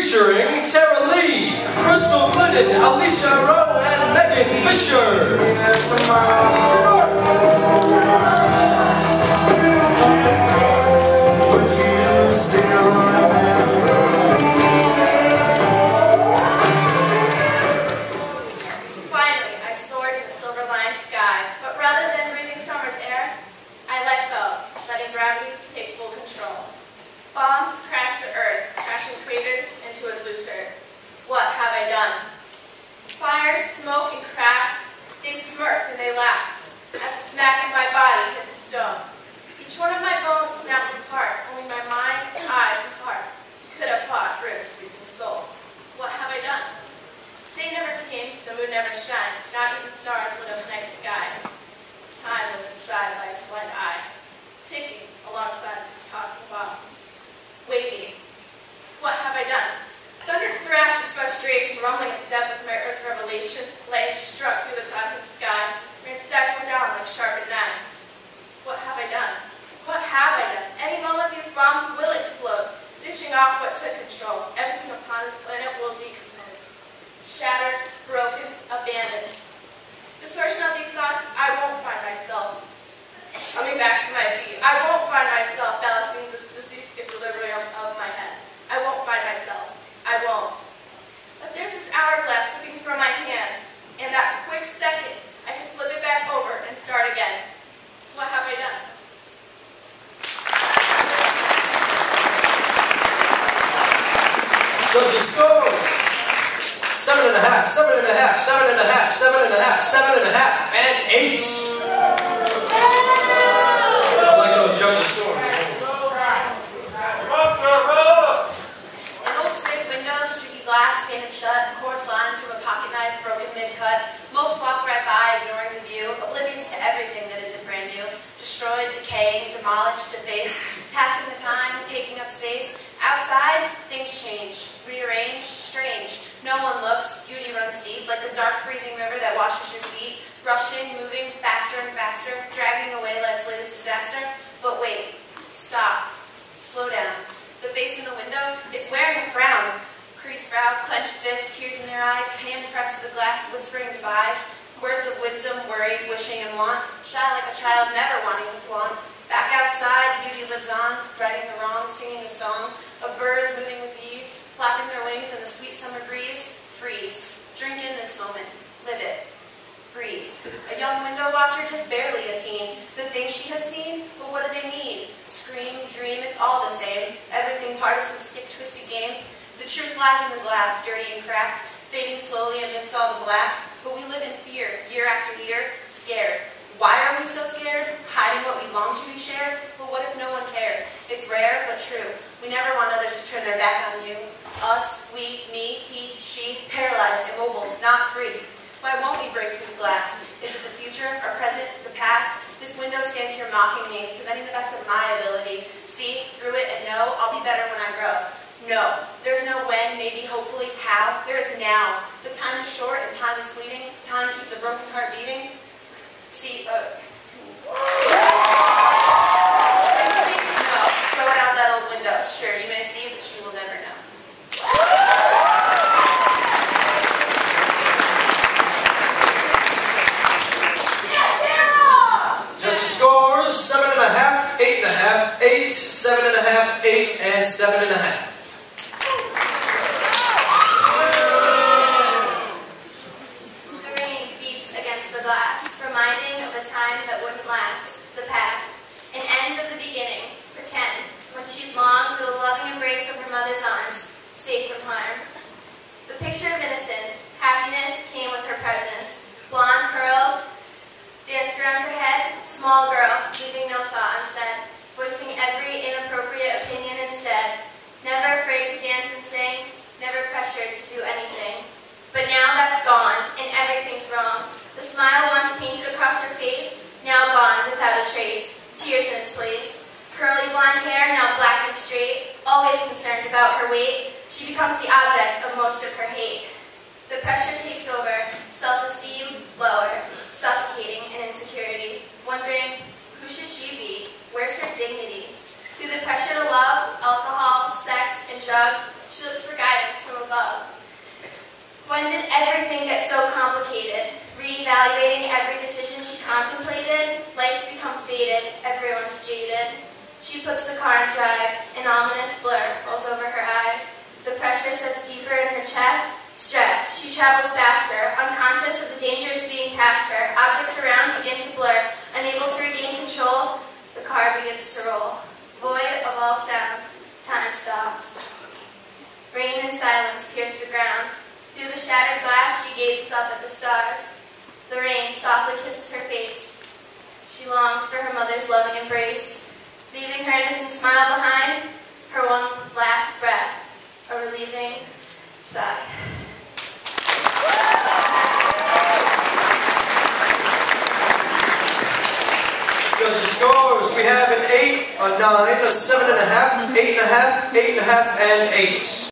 featuring Tara Lee, Crystal Glidden, Alicia Rowe, and Megan Fisher. Finally, I soared in the silver-lined sky, but rather than breathing summer's air, I let go, letting gravity take full control. Bombs crashed to earth, crashing craters into its loose dirt. What have I done? Fire, smoke, and cracks, they smirked and they laughed as a smack in my body hit the stone. Each one of my bones snapped apart, only my mind, eyes, and heart could have fought through the sweeping soul. What have I done? Day never came, the moon never shined, not even stars lit up the night sky. Time lived inside life's blind eye, ticking alongside these talking bombs. Waiting. What have I done? Thunder's thrash is frustration, rumbling at the depth of my earth's revelation. Lightning struck through the clouded sky, rain stifled down like sharpened knives. What have I done? What have I done? Any moment these bombs will explode, dishing off what took control. Everything upon this planet will decompose. Shattered, broken, abandoned. Distortion of these thoughts, I won't find myself coming back to my feet. I won't find myself balancing this deceased equilibrium of my head. I won't find myself. I won't. But there's this hourglass slipping from my hands. In that quick second, I can flip it back over and start again. What have I done? Judges scores. 7.5, 7.5, 7.5, 7.5, 7.5, and 8. I like those judges scores. An old scraped window, streaky glass, painted shut, coarse lines from a pocket knife, broken mid-cut. Most walk right by, ignoring the view, oblivious to everything that isn't brand new. Destroyed, decaying, demolished, defaced, passing the time, taking up space. Outside, things change, rearranged, strange. No one looks, beauty runs deep, like the dark freezing river that washes your feet, rushing, moving, faster and faster, dragging away life's latest disaster. But wait, stop, slow down. The face in the window, it's wearing a frown. Creased brow, clenched fist, tears in their eyes, hand pressed to the glass, whispering goodbyes. Words of wisdom, worry, wishing, and want, shy like a child never wanting to flaunt. Back outside, beauty lives on, righting the wrong, singing a song of birds moving with ease, flapping their wings in the sweet summer breeze. Freeze. Drink in this moment. Live it. Breathe. A young window watcher, just barely a teen. The things she has seen, but what do they mean? Scream, dream, it's all the same. Everything part of some sick, twisted game. The truth lies in the glass, dirty and cracked, fading slowly amidst all the black. But we live in fear, year after year, scared. Why are we so scared? Hiding what we long to be shared? But what if no one cared? It's rare, but true. We never want others to turn their back on you. Us, we, me, he, she, paralyzed, immobile, not free. Why won't we break through the glass? Is it the future, our present, the past? This window stands here mocking me, preventing the best of my ability. See, through it, and know I'll be better when I grow. No, there's no when, maybe, hopefully, how. There is now. The time is short and time is fleeting. Time keeps a broken heart beating. See, no, throw it out that old window. Sure, you may see, but you will never know. Judges scores 7.5, 8.5, 8, 7.5, 8, and 7.5. The glass, reminding of a time that wouldn't last, the past, an end of the beginning, pretend, when she longed for the loving embrace of her mother's arms, safe from harm. The picture of innocence, happiness came with her presence, blonde curls danced around her head, small girl, leaving no thought unsaid, voicing every inappropriate opinion instead, never afraid to dance and sing, never pressured to do anything. But now that's gone, and everything's wrong. The smile once painted across her face, now gone without a trace. Tears in its place. Curly blonde hair, now black and straight. Always concerned about her weight, she becomes the object of most of her hate. The pressure takes over, self-esteem lower, suffocating in insecurity. Wondering, who should she be? Where's her dignity? Through the pressure to love, alcohol, sex, and drugs, She looks for guidance from above. When did everything get so complicated? Reevaluating every decision she contemplated, life's become faded, everyone's jaded. She puts the car in drive, an ominous blur falls over her eyes. The pressure sets deeper in her chest, stress. She travels faster, unconscious of the dangers speeding past her. Objects around begin to blur, unable to regain control, the car begins to roll. Void of all sound, time stops. Rain and silence pierce the ground. Through the shattered glass, she gazes up at the stars. The rain softly kisses her face. She longs for her mother's loving embrace. Leaving her innocent smile behind, her one last breath, a relieving sigh. Judges' scores, we have an 8, a 9, a 7.5, 8.5, 8.5, and 8.